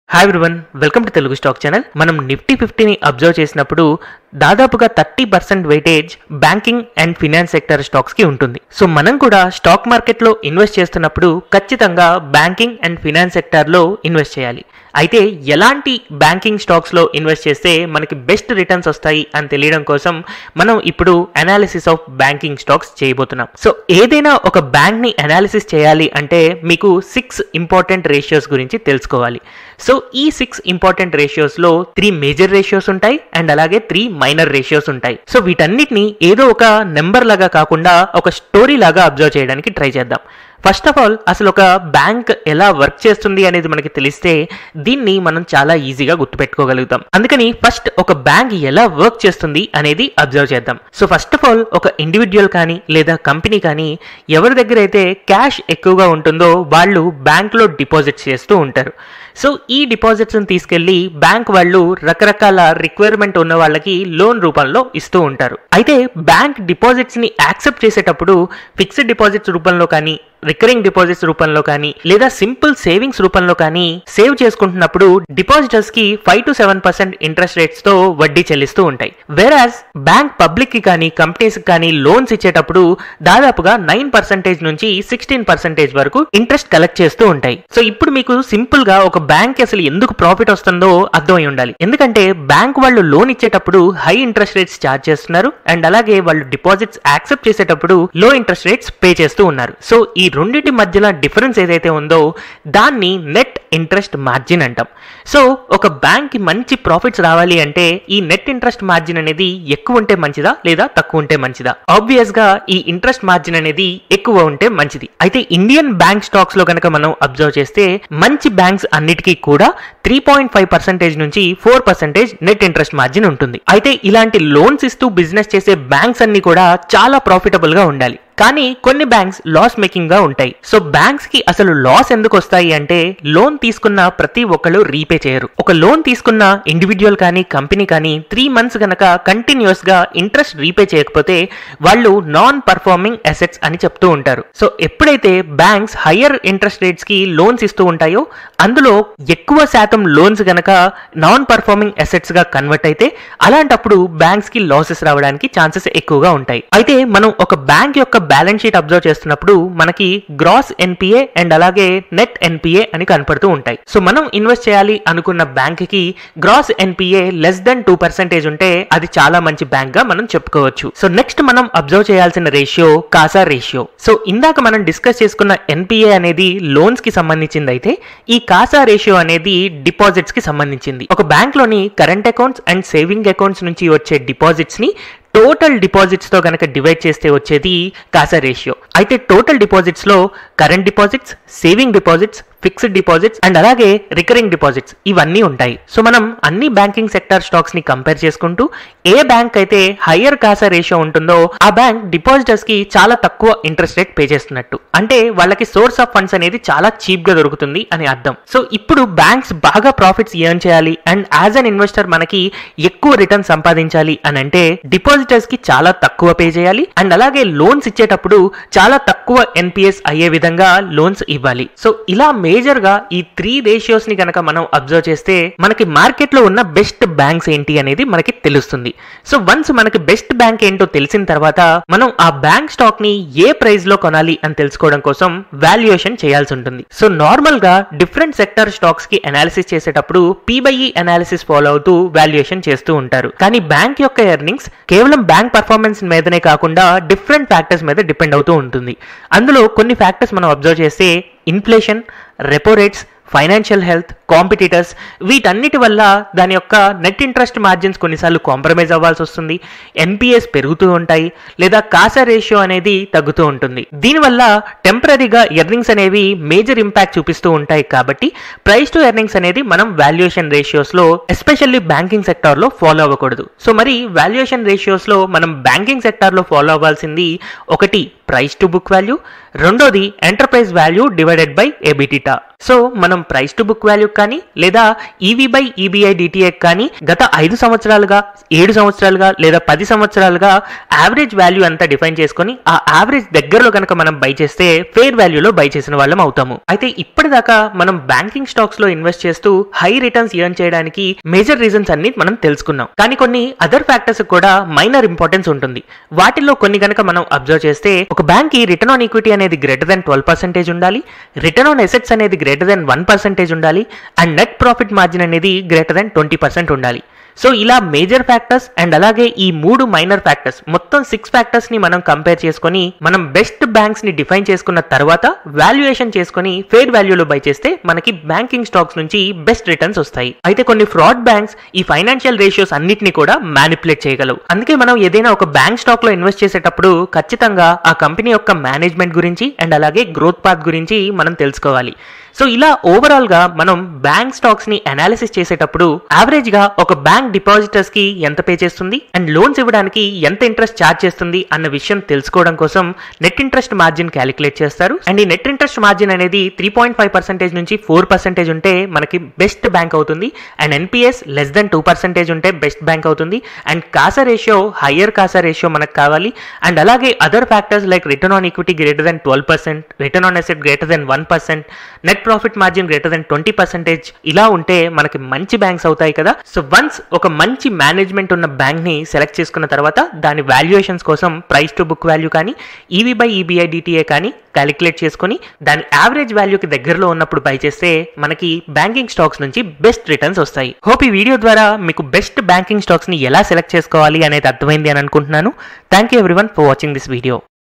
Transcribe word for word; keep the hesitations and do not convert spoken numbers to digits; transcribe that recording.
Hi everyone, welcome to Telugu stock channel. మనం Nifty ఫిఫ్టీని observe చేసినప్పుడు దాదాపుగా thirty percent weightage banking and finance sector stocks కి ఉంటుంది. సో మనం కూడా స్టాక్ మార్కెట్ లో ఇన్వెస్ట్ చేస్తున్నప్పుడు ఖచ్చితంగా బ్యాంకింగ్ అండ్ ఫినాన్స్ సెక్టర్ లో ఇన్వెస్ట్ చేయాలి. అయితే ఎలాంటి బ్యాంకింగ్ స్టాక్స్ లో ఇన్వెస్ట్ చేస్తే మనకి బెస్ట్ రిటర్న్స్ వస్తాయి అని తెలియడం కోసం మనం ఇప్పుడు అనాలిసిస్ ఆఫ్ బ్యాంకింగ్ స్టాక్స్ చేయబోతున్నాం. సో ఏదైనా ఒక బ్యాంక్ ని అనాలిసిస్ చేయాలి అంటే మీకు సిక్స్ ఇంపార్టెంట్ రేషియోస్ గురించి తెలుసుకోవాలి. సో ఈ సిక్స్ ఇంపార్టెంట్ రేషియోస్ లో త్రీ మేజర్ రేషియోస్ ఉంటాయి అండ్ అలాగే త్రీ మైనర్ రేషియోస్ ఉంటాయి. సో వీటన్నిటిని ఏదో ఒక నెంబర్ లాగా కాకుండా ఒక స్టోరీ లాగా అబ్జర్వ్ చేయడానికి ట్రై చేద్దాం. ఫస్ట్ ఆఫ్ ఆల్ అసలు ఒక బ్యాంక్ ఎలా వర్క్ చేస్తుంది అనేది మనకి తెలిస్తే దీన్ని మనం చాలా ఈజీగా గుర్తుపెట్టుకోగలుగుతాం. అందుకని ఫస్ట్ ఒక బ్యాంక్ ఎలా వర్క్ చేస్తుంది అనేది అబ్జర్వ్ చేద్దాం. సో ఫస్ట్ ఆఫ్ ఆల్ ఒక ఇండివిజువల్ కానీ లేదా కంపెనీ కానీ ఎవరి దగ్గర అయితే క్యాష్ ఎక్కువగా ఉంటుందో వాళ్ళు బ్యాంక్లో డిపాజిట్స్ చేస్తూ ఉంటారు. సో ఈ డిపాజిట్స్ని తీసుకెళ్లి బ్యాంక్ వాళ్ళు రకరకాల రిక్వైర్మెంట్ ఉన్న వాళ్ళకి లోన్ రూపంలో ఇస్తూ ఉంటారు. అయితే బ్యాంక్ డిపాజిట్స్ ని యాక్సెప్ట్ చేసేటప్పుడు ఫిక్స్డ్ డిపాజిట్స్ రూపంలో కానీ రికరింగ్ డిపాజిట్స్ రూపంలో కానీ లేదా సింపుల్ సేవింగ్స్ రూపంలో కానీ సేవ్ చేసుకుంటున్నప్పుడు డిపాజిటర్స్ కి five to seven percent interest rates తో వడ్డీ చెల్లిస్తూ ఉంటాయి. వేరాజ్ బ్యాంక్ పబ్లిక్ కి కానీ కంపెనీస్ కి కానీ లోన్స్ ఇచ్చేటప్పుడు దాదాపుగా నైన్ పర్సెంటేజ్ నుంచి సిక్స్టీన్ పర్సెంటేజ్ వరకు ఇంట్రెస్ట్ కలెక్ట్ చేస్తూ ఉంటాయి. సో ఇప్పుడు మీకు సింపుల్ గా ఒక బ్యాంక్ అసలు ఎందుకు ప్రాఫిట్ వస్తుందో అర్థమై ఉండాలి. ఎందుకంటే బ్యాంక్ వాళ్ళు లోన్ ఇచ్చేటప్పుడు హై ఇంట్రెస్ట్ రేట్స్ ఛార్జ్ చేస్తున్నారు అండ్ అలాగే వాళ్ళు డిపాజిట్స్ యాక్సెప్ట్ చేసేటప్పుడు లో ఇంట్రెస్ట్ రేట్స్ పే చేస్తూ ఉన్నారు. సో ఈ రెండింటి మధ్యలో డిఫరెన్స్ ఏదైతే ఉందో దాన్ని నెట్ ఇంట్రెస్ట్ మార్జిన్ అంటాం. సో ఒక బ్యాంక్ కి మంచి ప్రాఫిట్స్ రావాలి అంటే ఈ నెట్ ఇంట్రెస్ట్ మార్జిన్ అనేది ఎక్కువ ఉంటే మంచిదా లేదా తక్కువ ఉంటే మంచిదా? ఆబ్వియస్ గా ఈ ఇంట్రెస్ట్ మార్జిన్ అనేది ఎక్కువ ఉంటే మంచిది. అయితే ఇండియన్ బ్యాంక్ స్టాక్స్ లో కనుక మనం అబ్జర్వ్ చేస్తే మంచి బ్యాంక్స్ అన్నిటికీ కూడా త్రీ పాయింట్ ఫైవ్ పర్సెంటేజ్ నుంచి four percentage net interest margin ఉంటుంది. అయితే ఇలాంటి లోన్స్ ఇస్తూ బిజినెస్ చేసే బ్యాంక్స్ అన్ని కూడా చాలా ప్రాఫిటబుల్ గా ఉండాలి. కానీ కొన్ని బ్యాంక్స్ లాస్ మేకింగ్ గా ఉంటాయి. సో బ్యాంక్స్ కి అసలు లాస్ ఎందుకు వస్తాయి అంటే లోన్ తీసుకున్న ప్రతి ఒక్కళ్ళు రీపే చేయరు. ఒక లోన్ తీసుకున్న ఇండివిజువల్ కానీ కంపెనీ కానీ త్రీ మంత్స్ గనక కంటిన్యూస్ గా ఇంట్రెస్ట్ రీపే చేయకపోతే వాళ్ళు నాన్ పర్ఫార్మింగ్ అసెట్స్ అని చెప్తూ ఉంటారు. సో ఎప్పుడైతే బ్యాంక్స్ హయ్యర్ ఇంట్రెస్ట్ రేట్స్ కి లోన్స్ ఇస్తూ ఉంటాయో అందులో ఎక్కువ శాతం లోన్స్ గనక నాన్ పర్ఫార్మింగ్ అసెట్స్ గా కన్వర్ట్ అయితే అలాంటప్పుడు బ్యాంక్స్ కి లాసెస్ రావడానికి ఛాన్సెస్ ఎక్కువగా ఉంటాయి. అయితే మనం ఒక బ్యాంక్ యొక్క బ్యాలెన్స్ షీట్ అబ్జర్వ్ చేస్తున్నప్పుడు మనకి గ్రాస్ ఎన్పిఏ అండ్ అలాగే నెట్ ఎన్పిఏ అని కనపడుతూ ఉంటాయి. సో మనం ఇన్వెస్ట్ చేయాలి అనుకున్న బ్యాంక్ కి gross NPA less than two percentage ఉంటే అది చాలా మంచి బ్యాంక్ గా మనం చెప్పుకోవచ్చు. సో నెక్స్ట్ మనం అబ్జర్వ్ చేయాల్సిన రేషియో కాసా రేషియో. సో ఇందాక మనం డిస్కస్ చేసుకున్న ఎన్పిఏ అనేది లోన్స్ కి సంబంధించింది అయితే ఈ కాసా రేషియో అనేది డిపాజిట్స్ కి సంబంధించింది. ఒక బ్యాంక్ లోని current accounts and saving accounts నుంచి వచ్చే డిపాజిట్స్ ని టోటల్ డిపాజిట్స్ తో కనుక డివైడ్ చేస్తే వచ్చేది కాసా రేషియో. అయితే టోటల్ డిపాజిట్స్ లో current deposits, saving deposits, fixed deposits and అలాగే రికరింగ్ డిపాజిట్స్ ఇవన్నీ ఉంటాయి. సో మనం అన్ని బ్యాంకింగ్ సెక్టర్ స్టాక్స్ ని కంపేర్ చేసుకుంటూ ఏ బ్యాంక్ అయితే హయ్యర్ కాసా రేషియో ఉంటుందో ఆ బ్యాంక్ డిపాజిటర్స్ కి చాలా తక్కువ ఇంట్రెస్ట్ రేట్ పే చేస్తున్నట్టు, అంటే వాళ్ళకి సోర్స్ ఆఫ్ ఫండ్స్ అనేది చాలా చీప్ గా దొరుకుతుంది అని అర్థం. సో ఇప్పుడు బ్యాంక్స్ బాగా ప్రాఫిట్స్ ఎర్న్ చేయాలి అండ్ యాజ్ అన్ ఇన్వెస్టర్ మనకి ఎక్కువ రిటర్న్ సంపాదించాలి అని అంటే డిపాజిటర్స్ కి చాలా తక్కువ పే చేయాలి అండ్ అలాగే లోన్స్ ఇచ్చేటప్పుడు చాలా తక్కువ ఎన్పిఎస్ అయ్యే విధంగా లోన్స్ ఇవ్వాలి. సో ఇలా మేజర్ గా ఈ త్రీ రేషియోస్ ని కనుక మనం అబ్జర్వ్ చేస్తే మనకి మార్కెట్ లో ఉన్న బెస్ట్ బ్యాంక్స్ ఏంటి అనేది మనకి తెలుస్తుంది. సో వన్స్ మనకి బెస్ట్ బ్యాంక్ ఏంటో తెలిసిన తర్వాత మనం ఆ బ్యాంక్ స్టాక్ ని ఏ ప్రైస్ లో కొనాలి అని తెలుసుకోవడం కోసం వాల్యుయేషన్ చేయాల్సి ఉంటుంది. సో నార్మల్ గా డిఫరెంట్ సెక్టర్ స్టాక్స్ కి అనాలిసిస్ చేసేటప్పుడు P by E analysis follow అవుతూ వాల్యుయేషన్ చేస్తూ ఉంటారు. కానీ బ్యాంక్ యొక్క ఎర్నింగ్స్ కేవలం బ్యాంక్ పర్ఫార్మెన్స్ మీదనే కాకుండా డిఫరెంట్ ఫ్యాక్టర్స్ మీద డిపెండ్ అవుతూ ఉంటుంది. అందులో కొన్ని ఫ్యాక్టర్స్ మనం అబ్జర్వ్ చేస్తే inflation, repo rates, financial health, competitors వీటన్నిటి వల్ల దాని యొక్క నెట్ ఇంట్రెస్ట్ మార్జిన్స్ కొన్నిసార్లు కాంప్రమైజ్ అవ్వాల్సి వస్తుంది, ఎన్పిఎస్ పెరుగుతూ ఉంటాయి లేదా కాసా రేషియో అనేది తగ్గుతూ ఉంటుంది. దీనివల్ల టెంపరీగా ఎర్నింగ్స్ అనేవి మేజర్ ఇంపాక్ట్ చూపిస్తూ ఉంటాయి. కాబట్టి ప్రైస్ టు ఎర్నింగ్స్ అనేది మనం వాల్యుయేషన్ రేషియోస్ లో ఎస్పెషల్లీ బ్యాంకింగ్ సెక్టార్ లో ఫాలో అవ్వకూడదు. సో మరి వాల్యుయేషన్ రేషియోస్ లో మనం బ్యాంకింగ్ సెక్టార్ లో ఫాలో అవ్వాల్సింది ఒకటి ప్రైస్ టు బుక్ వాల్యూ, రెండోది enterprise value divided by EBITDA. So మనం మనం ప్రైస్ టు బుక్ వాల్యూ కానీ లేదా ఈవీ బై ఈబీఐ డిటిఏ కానీ గత ఐదు సంవత్సరాలుగా ఏడు సంవత్సరాలుగా లేదా పది సంవత్సరాలుగా యావరేజ్ వాల్యూ అంతా డిఫైన్ చేసుకొని ఆ యావరేజ్ దగ్గరలో కనుక మనం బై చేస్తే ఫేర్ వాల్యూలో బై చేసిన వాళ్ళం అవుతాము. అయితే ఇప్పటిదాకా మనం బ్యాంకింగ్ స్టాక్స్ లో ఇన్వెస్ట్ చేస్తూ హై రిటర్న్స్ ఎర్న్ చేయడానికి మేజర్ రీజన్స్ అన్ని మనం తెలుసుకున్నాం. కానీ కొన్ని అదర్ ఫ్యాక్టర్స్ కూడా మైనర్ ఇంపార్టెన్స్ ఉంటుంది. వాటిల్లో కొన్ని గనక మనం అబ్జర్వ్ చేస్తే ఒక బ్యాంక్ కి రిటర్న్ ఆన్ ఈక్విటీ అనేది గ్రేటర్ దెన్ ట్వెల్వ్ పర్సెంటేజ్ ఉండాలి, రిటర్న్ ఆన్ అసెట్స్ అనేది గ్రేటర్ దెన్ వన్ పర్సెంటేజ్ ఉండాలి అండ్ నెట్ ప్రాఫిట్ మార్జిన్ అనేది గ్రేటర్ దెన్ ట్వంటీ పర్సెంట్ ఉండాలి. సో ఇలా మేజర్ ఫ్యాక్టర్స్ అండ్ అలాగే ఈ మూడు మైనర్ ఫ్యాక్టర్స్ మొత్తం సిక్స్ ఫ్యాక్టర్స్ ని మనం కంపేర్ చేసుకొని మనం బెస్ట్ బ్యాంక్స్ ని డిఫైన్ చేసుకున్న తర్వాత వాల్యుయేషన్ చేసుకొని ఫేర్ వాల్యూలో బై చేస్తే మనకి బ్యాంకింగ్ స్టాక్స్ నుంచి బెస్ట్ రిటర్న్స్ వస్తాయి. అయితే కొన్ని ఫ్రాడ్ బ్యాంక్స్ ఈ ఫైనాన్షియల్ రేషియోస్ అన్నిటిని కూడా మ్యానిపులేట్ చేయగలవు. అందుకే మనం ఏదైనా ఒక బ్యాంక్ స్టాక్ లో ఇన్వెస్ట్ చేసేటప్పుడు ఖచ్చితంగా ఆ కంపెనీ యొక్క మేనేజ్మెంట్ గురించి అండ్ అలాగే గ్రోత్ పాత్ గురించి మనం తెలుసుకోవాలి. సో ఇలా ఓవరాల్ గా మనం బ్యాంక్ స్టాక్స్ ని అనాలిసిస్ చేసేటప్పుడు యావరేజ్ గా ఒక బ్యాంక్ డిపాజిటర్స్ కి ఎంత పే చేస్తుంది అండ్ లోన్స్ ఇవ్వడానికి ఎంత ఇంట్రెస్ట్ ఛార్జ్ చేస్తుంది అన్న విషయం తెలుసుకోవడం కోసం నెట్ ఇంట్రెస్ట్ మార్జిన్ క్యాలిక్యులేట్ చేస్తారు. అండ్ ఈ నెట్ ఇంట్రెస్ట్ మార్జిన్ అనేది త్రీ పాయింట్ ఫైవ్ పర్సెంటేజ్ నుంచి ఫోర్ పర్సెంటేజ్ ఉంటే మనకి బెస్ట్ బ్యాంక్ అవుతుంది and NPAs less than two percentage ఉంటే బెస్ట్ బ్యాంక్ అవుతుంది and CASA ratio higher CASA ratio మనకు కావాలి అండ్ అలాగే other factors like return on equity greater than twelve percent, return on asset greater than one percent, net profit margin greater than twenty percentage ఇలా ఉంటే మనకి మంచి banks అవుతాయి కదా. So once ఒక మంచి మేనేజ్మెంట్ ఉన్న బ్యాంక్ ని సెలెక్ట్ చేసుకున్న తర్వాత దాని వాల్యుయేషన్స్ కోసం ప్రైస్ టు బుక్ వాల్యూ కానీ ఈవీ బై ఈబీఐ డిటిఏ కానీ క్యాలిక్యులేట్ చేసుకుని దాని యావరేజ్ వాల్యూకి దగ్గరలో ఉన్నప్పుడు బై చేస్తే మనకి బ్యాంకింగ్ స్టాక్స్ నుంచి బెస్ట్ రిటర్న్స్ వస్తాయి. హోప్ ఈ వీడియో ద్వారా మీకు బెస్ట్ బ్యాంకింగ్ స్టాక్స్ ని ఎలా సెలెక్ట్ చేసుకోవాలి అనేది అర్థమైంది అని అనుకుంటున్నాను. Thank you everyone for watching this video.